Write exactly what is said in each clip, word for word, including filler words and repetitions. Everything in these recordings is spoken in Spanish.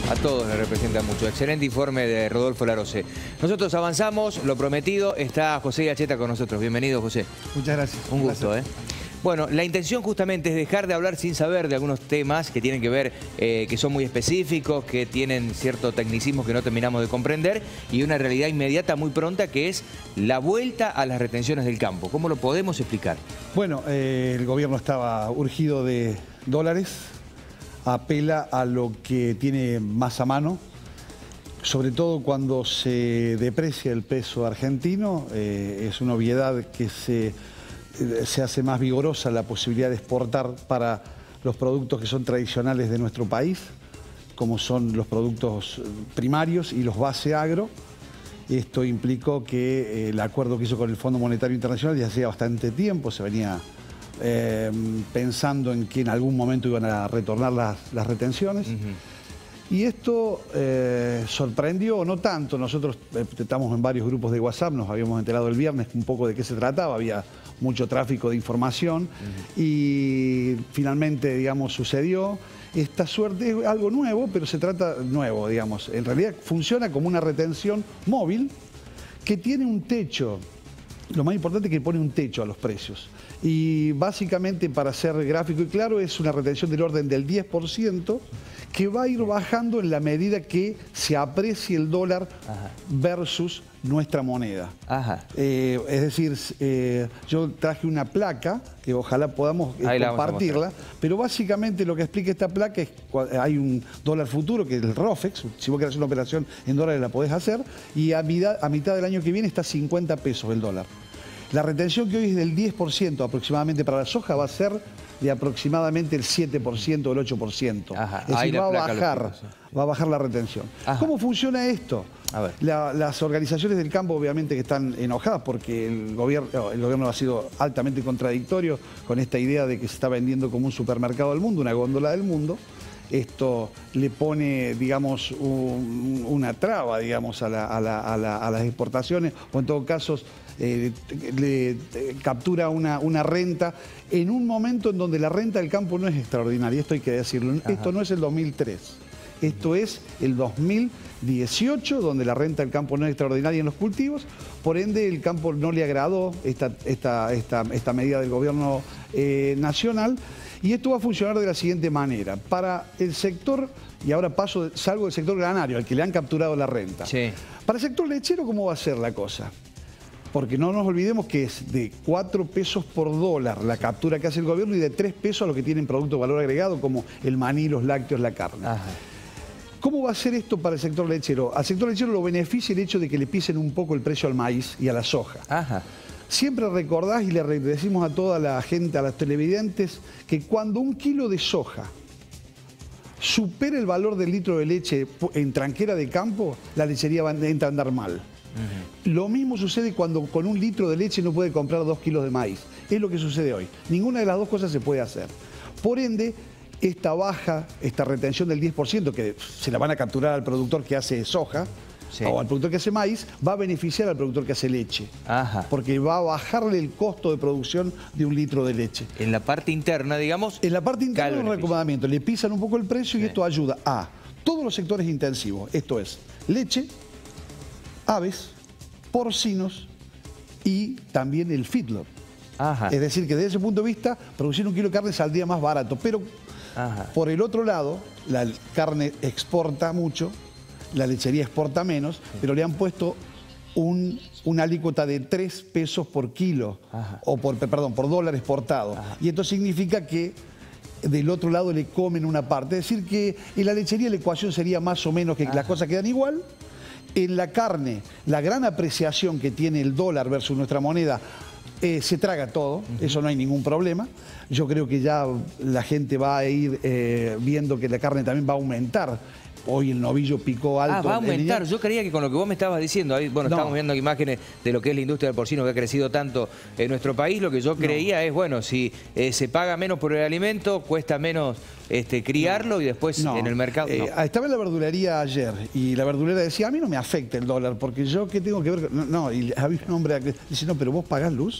A todos le representa mucho. Excelente informe de Rodolfo Larose. Nosotros avanzamos, lo prometido, está José Gacheta con nosotros. Bienvenido, José. Muchas gracias. Un gusto, ¿eh? Bueno, la intención justamente es dejar de hablar sin saber de algunos temas que tienen que ver, eh, que son muy específicos, que tienen cierto tecnicismo que no terminamos de comprender y una realidad inmediata muy pronta que es la vuelta a las retenciones del campo. ¿Cómo lo podemos explicar? Bueno, eh, el gobierno estaba urgido de dólares, apela a lo que tiene más a mano, sobre todo cuando se deprecia el peso argentino, eh, es una obviedad que se... se hace más vigorosa la posibilidad de exportar para los productos que son tradicionales de nuestro país, como son los productos primarios y los base agro. Esto implicó que el acuerdo que hizo con el Fondo Monetario Internacional ya hacía bastante tiempo, se venía eh, pensando en que en algún momento iban a retornar las, las retenciones. Uh-huh. Y esto eh, sorprendió, no tanto, nosotros eh, estamos en varios grupos de WhatsApp, nos habíamos enterado el viernes un poco de qué se trataba, había mucho tráfico de información uh-huh. y finalmente, digamos, sucedió. Esta suerte es algo nuevo, pero se trata nuevo, digamos. En realidad funciona como una retención móvil que tiene un techo. Lo más importante es que pone un techo a los precios. Y básicamente, para ser gráfico y claro, es una retención del orden del diez por ciento que va a ir bajando en la medida que se aprecie el dólar Ajá. versus nuestra moneda. Ajá. Eh, es decir, eh, yo traje una placa que ojalá podamos eh, compartirla, pero básicamente lo que explica esta placa es que hay un dólar futuro, que es el ROFEX, si vos querés hacer una operación en dólares la podés hacer, y a mitad, a mitad del año que viene está cincuenta pesos el dólar. La retención que hoy es del diez por ciento aproximadamente para la soja va a ser de aproximadamente el siete por ciento o el ocho por ciento. Ajá, es decir, va a bajar, va a bajar la retención. Ajá. ¿Cómo funciona esto? A ver. La, las organizaciones del campo obviamente que están enojadas porque el gobierno, el gobierno ha sido altamente contradictorio con esta idea de que se está vendiendo como un supermercado del mundo, una góndola del mundo. Esto le pone, digamos, un, una traba, digamos, a, la, a, la, a, la, a las exportaciones, o en todo caso eh, le, le captura una, una renta en un momento en donde la renta del campo no es extraordinaria, esto hay que decirlo. Ajá. Esto no es el dos mil tres, esto es el dos mil dieciocho, donde la renta del campo no es extraordinaria en los cultivos, por ende el campo no le agradó esta, esta, esta, esta medida del gobierno eh, nacional. Y esto va a funcionar de la siguiente manera. Para el sector, y ahora paso, salgo del sector granario, al que le han capturado la renta. Sí. Para el sector lechero, ¿cómo va a ser la cosa? Porque no nos olvidemos que es de cuatro pesos por dólar la captura que hace el gobierno y de tres pesos a lo que tienen productos de valor agregado, como el maní, los lácteos, la carne. Ajá. ¿Cómo va a ser esto para el sector lechero? Al sector lechero lo beneficia el hecho de que le pisen un poco el precio al maíz y a la soja. Ajá. Siempre recordás y le decimos a toda la gente, a los televidentes, que cuando un kilo de soja supera el valor del litro de leche en tranquera de campo, la lechería va, entra a andar mal. Uh-huh. Lo mismo sucede cuando con un litro de leche no puede comprar dos kilos de maíz. Es lo que sucede hoy. Ninguna de las dos cosas se puede hacer. Por ende, esta baja, esta retención del diez por ciento, que se la van a capturar al productor que hace soja, sí, o al productor que hace maíz, va a beneficiar al productor que hace leche. Ajá. Porque va a bajarle el costo de producción de un litro de leche. En la parte interna, digamos... En la parte interna es un recomendamiento. Le pisan un poco el precio, sí, y esto ayuda a todos los sectores intensivos. Esto es leche, aves, porcinos y también el feedlot. Ajá. Es decir, que desde ese punto de vista, producir un kilo de carne saldría más barato. Pero Ajá. por el otro lado, la carne exporta mucho, la lechería exporta menos, sí, pero le han puesto un, una alícuota de tres pesos por kilo, Ajá. o por, perdón, por dólar exportado. Ajá. Y esto significa que del otro lado le comen una parte. Es decir, que en la lechería la ecuación sería más o menos que Ajá. las cosas quedan igual. En la carne, la gran apreciación que tiene el dólar versus nuestra moneda, Eh, se traga todo, uh-huh. eso no hay ningún problema. Yo creo que ya la gente va a ir eh, viendo que la carne también va a aumentar. Hoy el novillo picó alto. Ah, va a aumentar. Yo creía que con lo que vos me estabas diciendo, ahí, bueno, no. estamos viendo imágenes de lo que es la industria del porcino que ha crecido tanto en nuestro país. Lo que yo creía no. es, bueno, si eh, se paga menos por el alimento, cuesta menos este, criarlo no. y después no. en el mercado. Eh, no. Estaba en la verdulería ayer y la verdulera decía, a mí no me afecta el dólar porque yo qué tengo que ver. No, no y había un hombre que dice, no, pero vos pagás luz.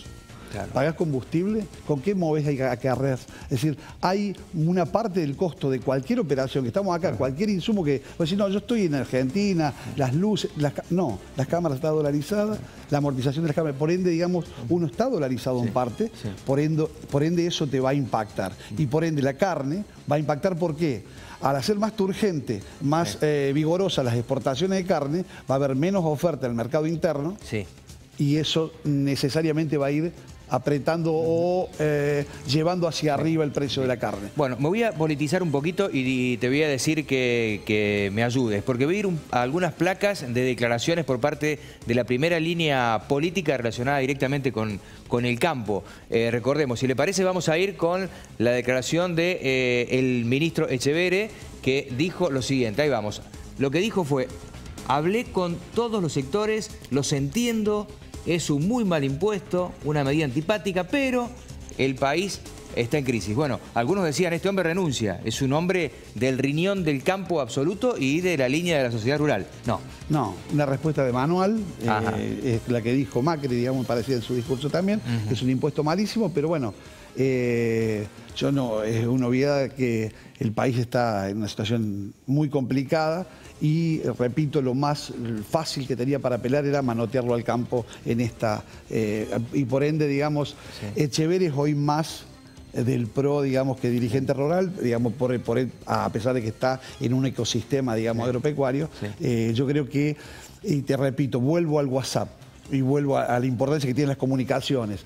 claro. Pagás combustible, ¿con qué movés y acarreas? Es decir, hay una parte del costo de cualquier operación, que estamos acá, cualquier insumo que... Pues si no, yo estoy en Argentina, las luces... Las, no, las cámaras están dolarizadas, la amortización de las cámaras, por ende, digamos, uno está dolarizado sí, en parte, sí. por, ende, por ende eso te va a impactar. Y por ende la carne va a impactar, ¿por qué? Al hacer más turgente, más sí. eh, vigorosa las exportaciones de carne, va a haber menos oferta en el mercado interno sí. y eso necesariamente va a ir apretando o eh, llevando hacia arriba el precio de la carne. Bueno, me voy a politizar un poquito y te voy a decir que, que me ayudes, porque voy a ir un, a algunas placas de declaraciones por parte de la primera línea política relacionada directamente con, con el campo. Eh, recordemos, si le parece, vamos a ir con la declaración del de, eh, ministro Echeverre, que dijo lo siguiente, ahí vamos. Lo que dijo fue, hablé con todos los sectores, los entiendo, es un muy mal impuesto, una medida antipática, pero el país está en crisis. Bueno, algunos decían, este hombre renuncia, es un hombre del riñón del campo absoluto y de la línea de la sociedad rural. No. No, una respuesta de manual, eh, es la que dijo Macri, digamos, parecía en su discurso también, uh-huh. es un impuesto malísimo, pero bueno, eh, yo no, es una obviedad que el país está en una situación muy complicada y, repito, lo más fácil que tenía para apelar era manotearlo al campo en esta, eh, y por ende, digamos, sí. Echeverre es hoy más del pro, digamos, que dirigente rural, digamos, por, por él, a pesar de que está en un ecosistema, digamos, sí. agropecuario, sí. Eh, yo creo que, y te repito, vuelvo al WhatsApp y vuelvo a, a la importancia que tienen las comunicaciones.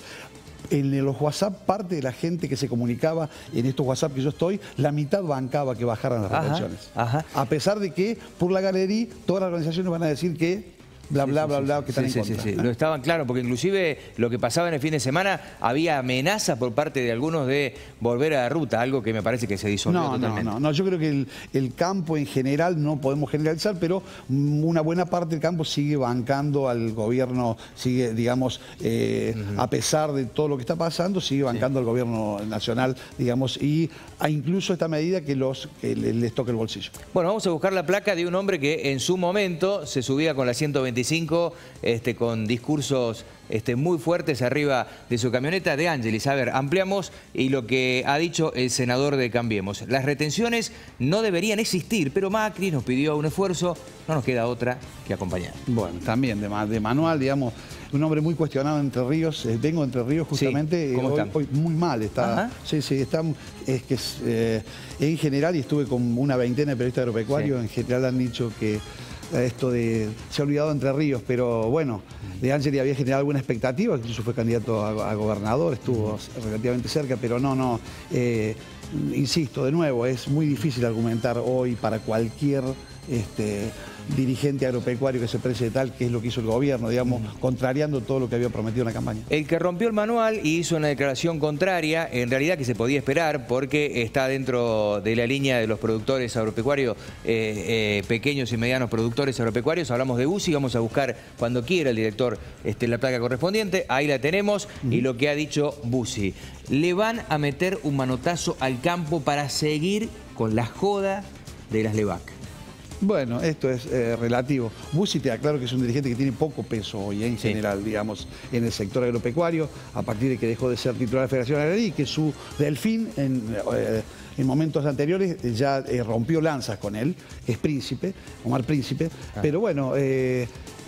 En los WhatsApp, parte de la gente que se comunicaba en estos WhatsApp que yo estoy, la mitad bancaba que bajaran las retenciones. A pesar de que, por la galería, todas las organizaciones van a decir que bla, bla, sí, bla, bla, sí, que están sí, en sí, contra. Sí, sí. Lo estaban claro, porque inclusive lo que pasaba en el fin de semana, había amenazas por parte de algunos de volver a la ruta, algo que me parece que se disolvió no, totalmente. No, no, no, yo creo que el, el campo en general, no podemos generalizar, pero una buena parte del campo sigue bancando al gobierno, sigue, digamos, eh, uh-huh. a pesar de todo lo que está pasando, sigue bancando sí. al gobierno nacional, digamos, y a incluso esta medida que, los, que les toque el bolsillo. Bueno, vamos a buscar la placa de un hombre que en su momento se subía con la ciento veinticinco, este, con discursos este, muy fuertes arriba de su camioneta, de Ángelis. A ver, ampliamos y lo que ha dicho el senador de Cambiemos. Las retenciones no deberían existir, pero Macri nos pidió un esfuerzo, no nos queda otra que acompañar. Bueno, también de, de manual, digamos, un hombre muy cuestionado en Entre Ríos. Eh, vengo de Entre Ríos justamente, sí, ¿cómo hoy, está? hoy muy mal está. Ajá. Sí, sí, está, es que eh, en general, y estuve con una veintena de periodistas agropecuarios, sí. en general han dicho que esto de, se ha olvidado Entre Ríos, pero bueno, de Ángelis había generado alguna expectativa, incluso fue candidato a, a gobernador, estuvo relativamente cerca, pero no, no, eh, insisto, de nuevo, es muy difícil argumentar hoy para cualquier este, dirigente agropecuario que se precie de tal, que es lo que hizo el gobierno, digamos, uh-huh. contrariando todo lo que había prometido en la campaña. El que rompió el manual y hizo una declaración contraria, en realidad que se podía esperar, porque está dentro de la línea de los productores agropecuarios, eh, eh, pequeños y medianos productores agropecuarios. Hablamos de Bussi, vamos a buscar cuando quiera el director este, la placa correspondiente, ahí la tenemos, uh-huh. y lo que ha dicho Bussi. Le van a meter un manotazo al campo para seguir con la joda de las LEVAC. Bueno, esto es eh, relativo. Bussi, te aclaro que es un dirigente que tiene poco peso hoy en sí. general, digamos, en el sector agropecuario, a partir de que dejó de ser titular de la Federación Agraria y que su delfín en, eh, en momentos anteriores ya eh, rompió lanzas con él, es Príncipe, Omar Príncipe, ah. pero bueno, eh,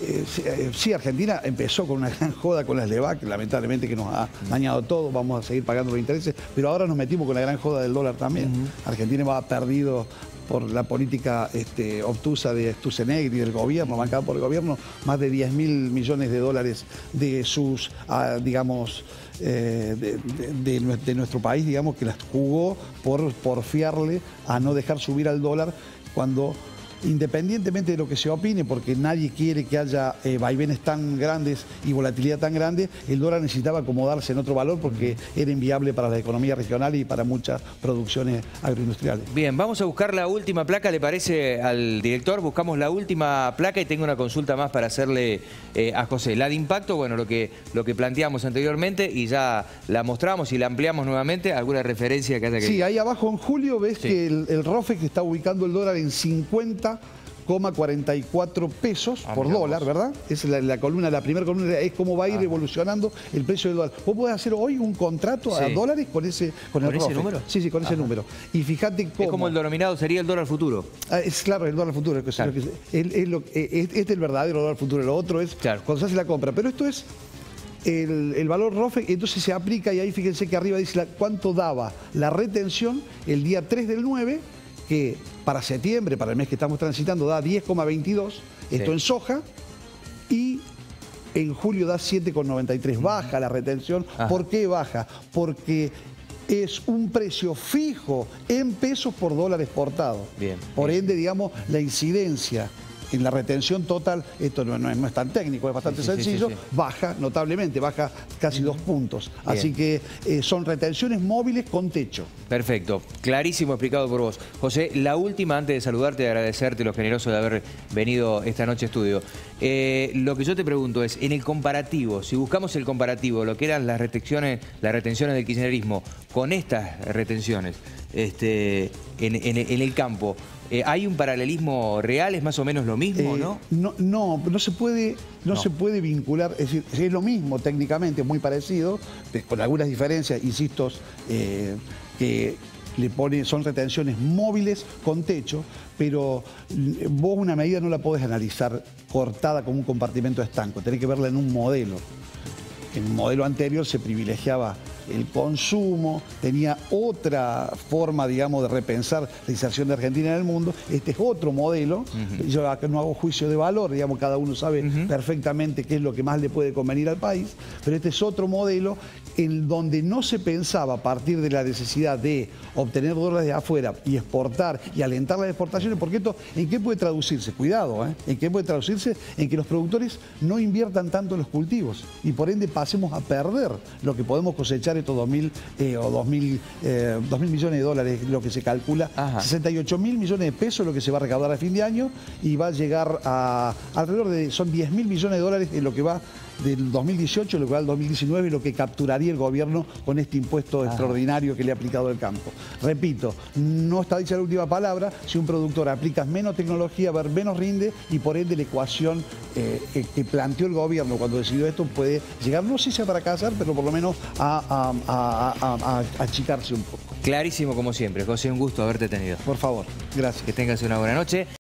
eh, sí, Argentina empezó con una gran joda con las LEVAC, lamentablemente que nos ha dañado todo, vamos a seguir pagando los intereses, pero ahora nos metimos con la gran joda del dólar también. Uh-huh. Argentina va perdido por la política este, obtusa de Sturzenegger y del gobierno, bancada por el gobierno, más de diez mil millones de dólares de sus, ah, digamos, eh, de, de, de, de nuestro país, digamos, que las jugó por porfiarle a no dejar subir al dólar cuando, independientemente de lo que se opine, porque nadie quiere que haya eh, vaivenes tan grandes y volatilidad tan grande, el dólar necesitaba acomodarse en otro valor porque era inviable para la economía regional y para muchas producciones agroindustriales. Bien, vamos a buscar la última placa, ¿le parece al director? Buscamos la última placa y tengo una consulta más para hacerle eh, a José. La de impacto, bueno, lo que, lo que planteamos anteriormente y ya la mostramos y la ampliamos nuevamente. ¿Alguna referencia que haya que... Sí, ahí abajo en julio ves sí. que el, el ROFE que está ubicando el dólar en cincuenta coma cuarenta y cuatro pesos Ah, por mirá dólar, vos. ¿verdad? Es la, la columna, la primera columna es cómo va a ir Ajá. evolucionando el precio del dólar. Vos podés hacer hoy un contrato a Sí. dólares con ese con, el ¿Con ese ROFE. número? Sí, sí, con ese Ajá. número. Y fíjate cómo... Es como el denominado sería el dólar futuro. Ah, es claro, el dólar futuro. Que es Claro. lo que es, es lo- es- este es el verdadero dólar futuro. Lo otro es Claro. cuando se hace la compra. Pero esto es el, el valor ROFE, entonces se aplica y ahí fíjense que arriba dice la- cuánto daba la retención el día tres del nueve, que para septiembre, para el mes que estamos transitando, da diez coma veintidós, esto Sí. en soja, y en julio da siete coma noventa y tres. Baja la retención. Ajá. ¿Por qué baja? Porque es un precio fijo en pesos por dólar exportado. Bien, Por bien. ende, digamos, la incidencia en la retención total, esto no, no es, no es tan técnico, es bastante Sí, sí, sí, sencillo, sí, sí. baja notablemente, baja casi dos puntos. Así que eh, son retenciones móviles con techo. Perfecto, clarísimo explicado por vos. José, la última antes de saludarte y agradecerte lo generoso de haber venido esta noche a estudio. Eh, lo que yo te pregunto es, en el comparativo, si buscamos el comparativo, lo que eran las retenciones, las retenciones del kirchnerismo con estas retenciones este, en, en- en el campo, eh, ¿hay un paralelismo real? ¿Es más o menos lo mismo, Eh, no? No, no, no se puede, no, No. se puede vincular, es decir, es lo mismo técnicamente, muy parecido, pe- con algunas diferencias, insisto, eh, que le pone, son retenciones móviles con techo, pero mm, vos una medida no la podés analizar cortada como un compartimento estanco, tenés que verla en un modelo. En el modelo anterior se privilegiaba el consumo, tenía otra forma, digamos, de repensar la inserción de Argentina en el mundo. Este es otro modelo. Uh-huh. Yo acá no hago juicio de valor, digamos, cada uno sabe uh-huh. perfectamente qué es lo que más le puede convenir al país, pero este es otro modelo en donde no se pensaba a partir de la necesidad de obtener dólares de afuera y exportar y alentar las exportaciones, porque esto, ¿en qué puede traducirse? Cuidado, ¿eh? ¿En qué puede traducirse? En que los productores no inviertan tanto en los cultivos y por ende pasemos a perder lo que podemos cosechar estos dos mil eh, o dos mil, eh, dos mil millones de dólares, lo que se calcula, Ajá. sesenta y ocho mil millones de pesos lo que se va a recaudar a fin de año y va a llegar a alrededor de, son diez mil millones de dólares en lo que va del dos mil dieciocho, lo que va al dos mil diecinueve, lo que capturaría el gobierno con este impuesto Ajá. extraordinario que le ha aplicado el campo. Repito, no está dicha la última palabra, si un productor aplica menos tecnología, va a haber menos rinde y por ende la ecuación eh, que, que planteó el gobierno cuando decidió esto puede llegar, no sé si a fracasar, pero por lo menos a, a, a, a, a achicarse un poco. Clarísimo como siempre. José, un gusto haberte tenido. Por favor, gracias. Que tengas una buena noche.